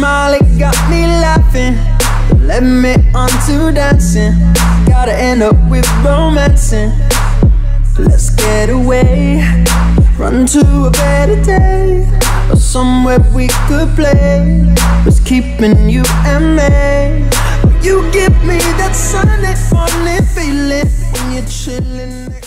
smile, it got me laughing. Led me on to dancing. Gotta end up with romancing. Let's get away, run to a better day, or somewhere we could play. What's keeping you and me? You give me that Sunday funny feeling when you're chilling.